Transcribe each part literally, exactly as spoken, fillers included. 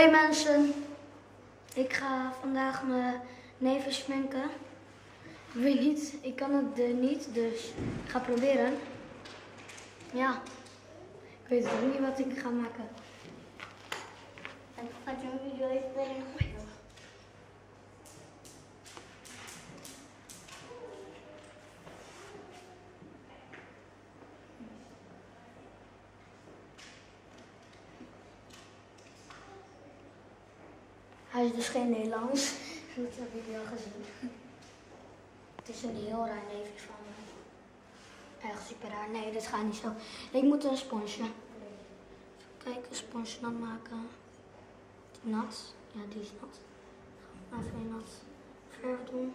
Hey mensen, ik ga vandaag mijn neven sminken. Ik weet niet, ik kan het uh, niet, dus ik ga proberen. Ja, ik weet ook niet wat ik ga maken. En gaat je een video even brengen? Hij is dus geen Nederlands, dat heb ik wel gezien. Het is een heel raar neefje van me. Echt super raar. Nee, dit gaat niet zo. Ik moet een sponsje. Even kijken, een sponsje nat maken. Nat? Ja, die is nat. Gaan we even nat verf doen.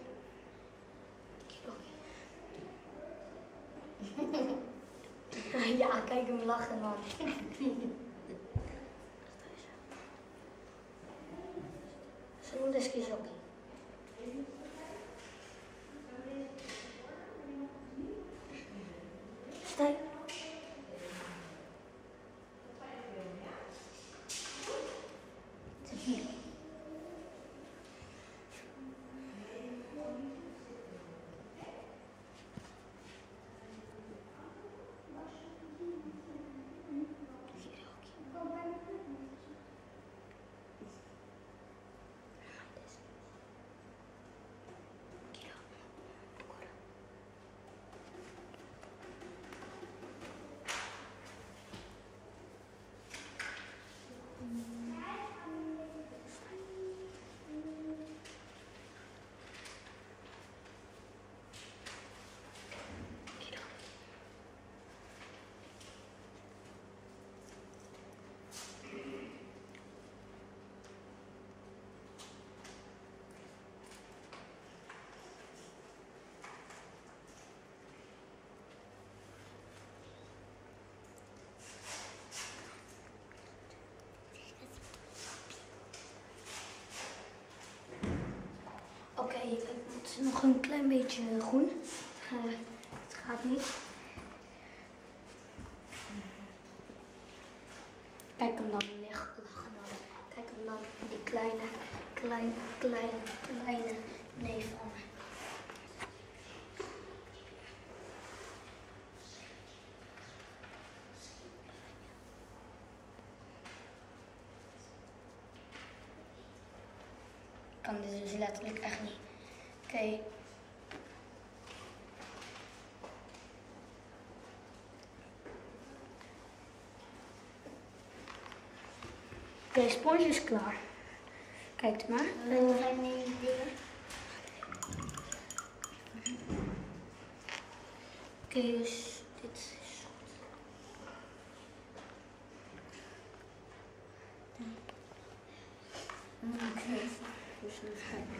Ja, kijk hem lachen man. Ze moet eens kiezen ook. Stijf. Hier. Oké, okay, ik moet nog een klein beetje groen. Uh, het gaat niet. Kijk hem dan liggen. Kijk hem dan, die kleine, kleine, kleine, kleine neef van me. Ik kan dit dus letterlijk echt niet. Oké. Okay. Oké, okay, sponsje is klaar. Kijk maar. Wat zijn die dingen? Oké, okay, dus dit is goed. Oké. Dus even kijken.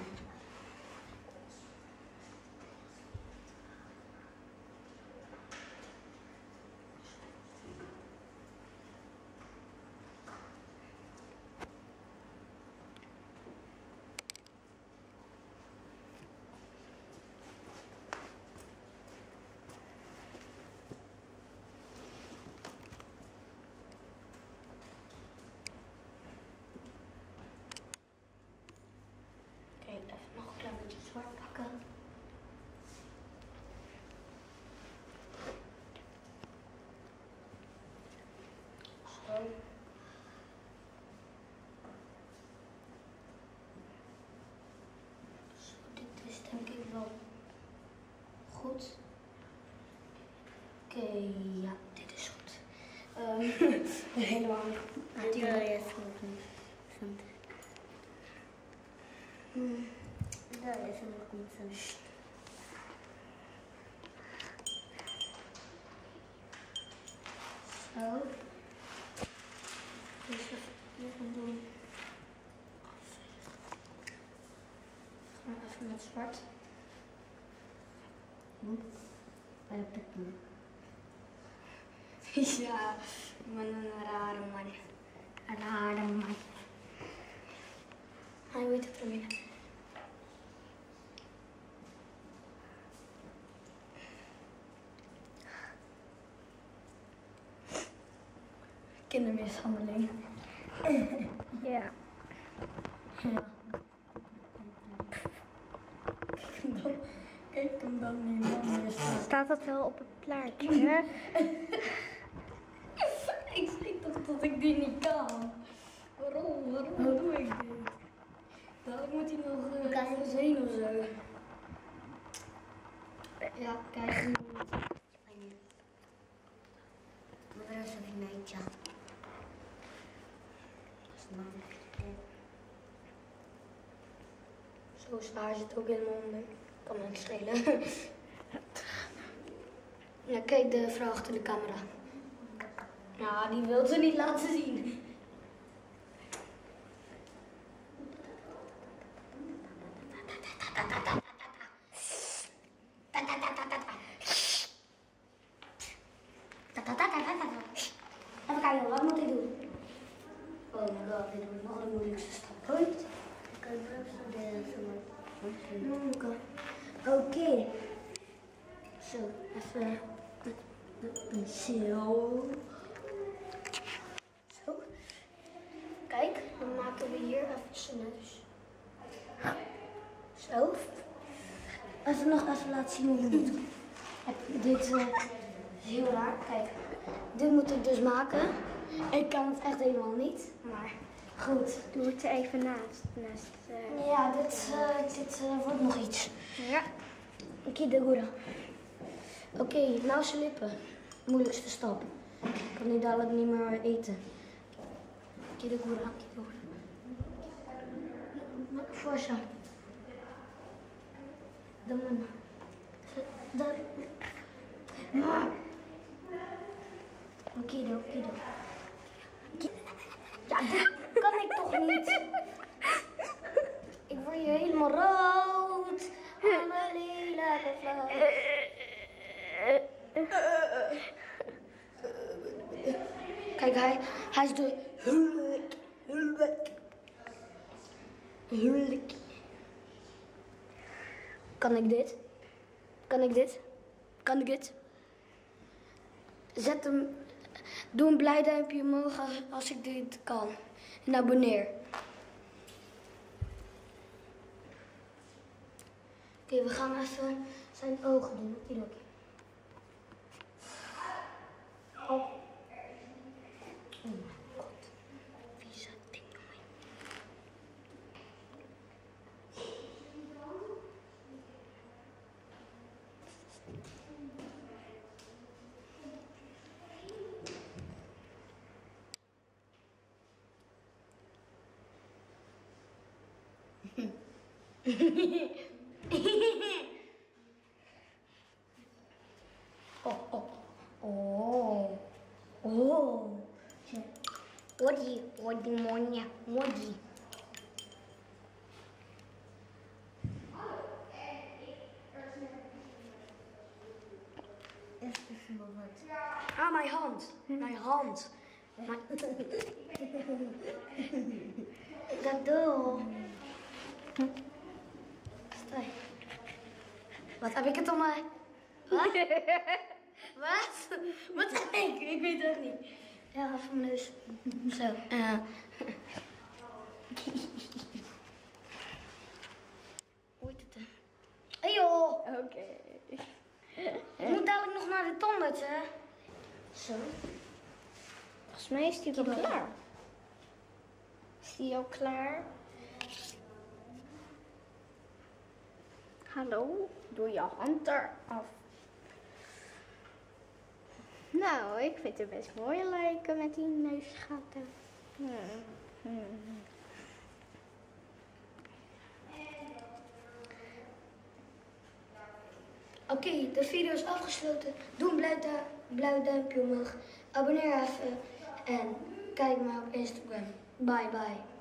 Even nog een klein beetje zwart pakken. Zo. Zo, dit is denk ik wel goed. Oké, okay, ja, dit is goed. Um, helemaal niet. Die wil je niet. Hmm. Daar is een goed. Zo. Dus even doen. Gaan we even met zwart. Bij de pik. Ja, ik ben een rare man. Een rare man. Hij weet het proberen. Kindermishandeling. Ja. Ja. Kijk hem dan nu man. Staat dat wel op het plaatje? Hè? Ik zeg toch dat ik die niet kan. Waarom? Waarom doe ik dit? Dadelijk moet hij nog uh, kan je heen of zo. Ja, kijk nu. Maar dat is een meidje. Dat is Zo zwaar zit ook in mijn onder. Kan me niks schelen. Ja, kijk de vrouw achter de camera. Ja, die wil ze niet laten zien. Even kijken, wat moet ik doen? Oh my god, dit wordt nog de moeilijkste stap ooit. Ik kan het ook studeren. Oké. Zo, even met de penseel. Zo. Kijk, dan maken we hier even zijn neus. Zo. Even nog even laten zien hoe je het doet. Dit uh, is heel raar. Kijk, dit moet ik dus maken. Ik kan het echt helemaal niet, maar goed. Doe het er even naast. naast uh... Ja, dit, uh, dit uh, wordt nog iets. Ja. Oké, de goede. Oké, nou zijn lippen. Moeilijkste stap. Ik kan nu dadelijk niet meer eten. Oké, de goede. Forza. Dan man. Dan. Maar. Oké, oké, oké. Ja, dit kan ik toch niet? Ik word hier helemaal rood. Alle lelijke vrouw. Kijk, hij, hij is de hulk. Hulk. Hulk. Kan ik dit? Kan ik dit? Kan ik dit? Zet hem. Doe een blij duimpje omhoog als, als ik dit kan. En abonneer. Oké, okay, we gaan even zijn ogen doen. Oké, oké. Oh. Oh mijn god. Vieze ding, jongen. Oh, oh, oh, oh. Odi, odi, monia, odi. Ah, mijn hand, mijn hand. Mijn... Dat doe. Stai. Wat heb ik het om mij? Wat? Wat? Wat heb ik? Ik weet het niet. Ja, even mijn neus. Zo. Uh. Hoe heet het? Hey joh! Oké. Okay. Ik moet dadelijk nog naar de tandarts, hè? Zo. Volgens mij is die al klaar. Is die al klaar? Hallo, doe je hand eraf. Nou, ik vind het best mooi lijken met die neusgaten. Hmm. Hmm. Oké, okay, de video is afgesloten. Doe een blauw, du blauw duimpje omhoog. Abonneer even en kijk me op Instagram. Bye bye.